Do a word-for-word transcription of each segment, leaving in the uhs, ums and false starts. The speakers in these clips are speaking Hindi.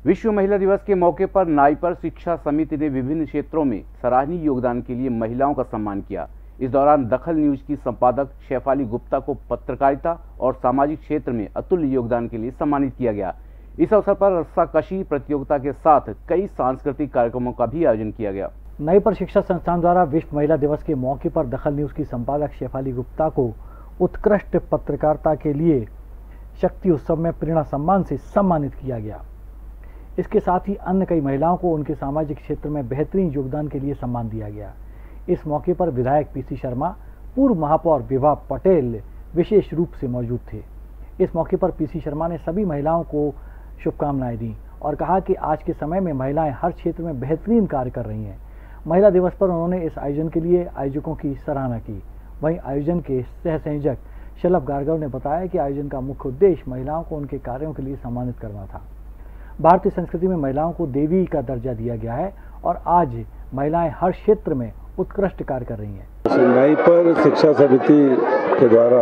विश्व महिला दिवस के मौके पर नाईपर शिक्षा समिति ने विभिन्न क्षेत्रों में सराहनीय योगदान के लिए महिलाओं का सम्मान किया। इस दौरान दखल न्यूज की संपादक शेफाली गुप्ता को पत्रकारिता और सामाजिक क्षेत्र में अतुल्य योगदान के लिए सम्मानित किया गया। इस अवसर पर रस्साकशी प्रतियोगिता के साथ कई सांस्कृतिक कार्यक्रमों का भी आयोजन किया गया। नाईपर शिक्षा संस्थान द्वारा विश्व महिला दिवस के मौके पर दखल न्यूज की संपादक शेफाली गुप्ता को उत्कृष्ट पत्रकारिता के लिए शक्ति उत्सव में प्रेरणा सम्मान से सम्मानित किया गया। इसके साथ ही अन्य कई महिलाओं को उनके सामाजिक क्षेत्र में बेहतरीन योगदान के लिए सम्मान दिया गया। इस मौके पर विधायक पीसी शर्मा, पूर्व महापौर विभा पटेल विशेष रूप से मौजूद थे। इस मौके पर पीसी शर्मा ने सभी महिलाओं को शुभकामनाएं दी और कहा कि आज के समय में महिलाएं हर क्षेत्र में बेहतरीन कार्य कर रही हैं। महिला दिवस पर उन्होंने इस आयोजन के लिए आयोजकों की सराहना की। वहीं आयोजन के सह संयोजक शलभ गार्गव ने बताया कि आयोजन का मुख्य उद्देश्य महिलाओं को उनके कार्यों के लिए सम्मानित करना था। भारतीय संस्कृति में महिलाओं को देवी का दर्जा दिया गया है और आज महिलाएं हर क्षेत्र में उत्कृष्ट कार्य कर रही हैं। नाईपर शिक्षा समिति के द्वारा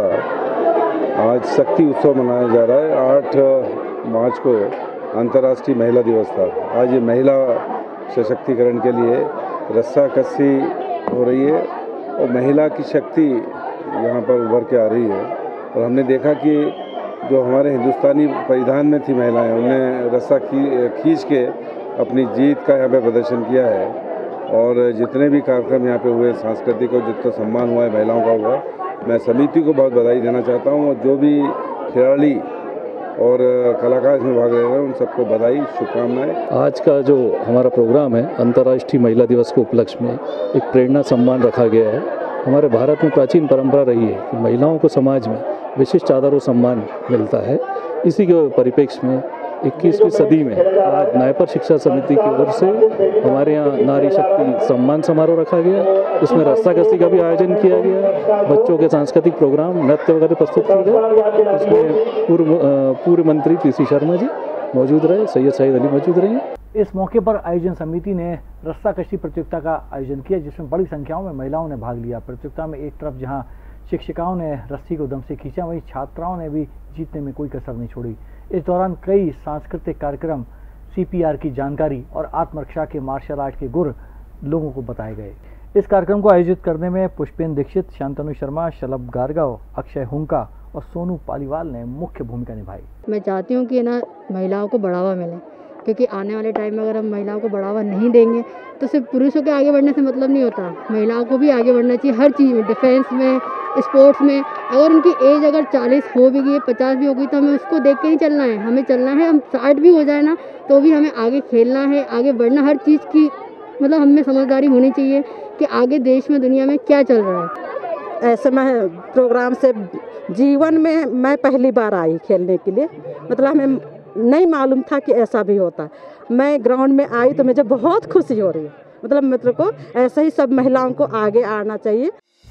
आज शक्ति उत्सव मनाया जा रहा है। आठ मार्च को अंतर्राष्ट्रीय महिला दिवस था। आज ये महिला सशक्तिकरण के लिए रस्साकशी हो रही है और महिला की शक्ति यहाँ पर उभर के आ रही है। और हमने देखा कि जो हमारे हिंदुस्तानी परिधान में थी महिलाएं, उन्हें रस्सा खींच के अपनी जीत का यहाँ पे प्रदर्शन किया है। और जितने भी कार्यक्रम यहाँ पे हुए सांस्कृतिक और जितना सम्मान हुआ है महिलाओं का हुआ, मैं समिति को बहुत बधाई देना चाहता हूँ। और जो भी खिलाड़ी और कलाकार इसमें भाग ले रहे हैं उन सबको बधाई, शुभकामनाएं। आज का जो हमारा प्रोग्राम है अंतर्राष्ट्रीय महिला दिवस के उपलक्ष्य में एक प्रेरणा सम्मान रखा गया है। हमारे भारत में प्राचीन परंपरा रही है कि महिलाओं को समाज में विशिष्ट आदर और सम्मान मिलता है। इसी के परिप्रेक्ष्य में इक्कीसवीं सदी में आज नाईपर शिक्षा समिति की ओर से हमारे यहाँ नारी शक्ति सम्मान समारोह रखा गया। इसमें रस्साकशी का भी आयोजन किया गया। बच्चों के सांस्कृतिक प्रोग्राम, नृत्य वगैरह प्रस्तुत किए गए। इसमें पूर्व पूर्व मंत्री पीसी शर्मा जी मौजूद रहे, सैयद शाहिद अली मौजूद रहे। इस मौके पर आयोजन समिति ने रस्साकशी प्रतियोगिता का आयोजन किया, जिसमें बड़ी संख्याओं में महिलाओं ने भाग लिया। प्रतियोगिता में एक तरफ जहां शिक्षिकाओं ने रस्सी को दम से खींचा, वहीं छात्राओं ने भी जीतने में कोई कसर नहीं छोड़ी। इस दौरान कई सांस्कृतिक कार्यक्रम, सीपीआर की जानकारी और आत्मरक्षा के मार्शल आर्ट के गुर लोगों को बताए गए। इस कार्यक्रम को आयोजित करने में पुष्पेंद्र दीक्षित, शांतनु शर्मा, शलभ गार्गव, अक्षय हुंका और सोनू पालीवाल ने मुख्य भूमिका निभाई। मैं चाहती हूँ कि ना महिलाओं को बढ़ावा मिले, क्योंकि आने वाले टाइम में अगर हम महिलाओं को बढ़ावा नहीं देंगे तो सिर्फ पुरुषों के आगे बढ़ने से मतलब नहीं होता। महिलाओं को भी आगे बढ़ना चाहिए हर चीज़ में, डिफेंस में, स्पोर्ट्स में। अगर उनकी एज अगर चालीस हो भी गई, पचास भी हो गई, तो हमें उसको देख के नहीं चलना है। हमें चलना है, हम साठ भी हो जाए ना तो भी हमें आगे खेलना है, आगे बढ़ना। हर चीज़ की मतलब हमें समझदारी होनी चाहिए कि आगे देश में, दुनिया में क्या चल रहा है। ऐसे मैं प्रोग्राम से जीवन में मैं पहली बार आई खेलने के लिए। मतलब हमें नहीं मालूम था कि ऐसा भी होता है। मैं ग्राउंड में आई तो मुझे बहुत खुशी हो रही है। मतलब मतलब को ऐसे ही सब महिलाओं को आगे आना चाहिए।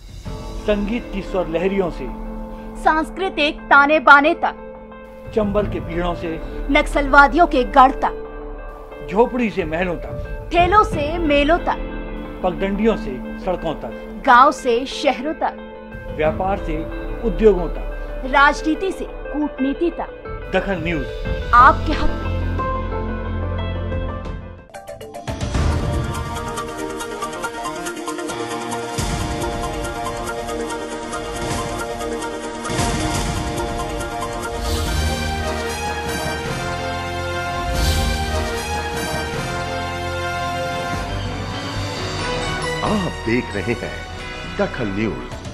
संगीत की स्वर लहरियों से सांस्कृतिक ताने बाने तक, चंबल के पीड़ों से नक्सलवादियों के गढ़ तक, झोपड़ी से महलों तक, ठेलों से मेलों तक, पगडंडियों से सड़कों तक, गांव से शहरों तक, व्यापार से उद्योगों तक, राजनीति से कूटनीति तक, दखल न्यूज आपके हक में। आप देख रहे हैं दखल न्यूज।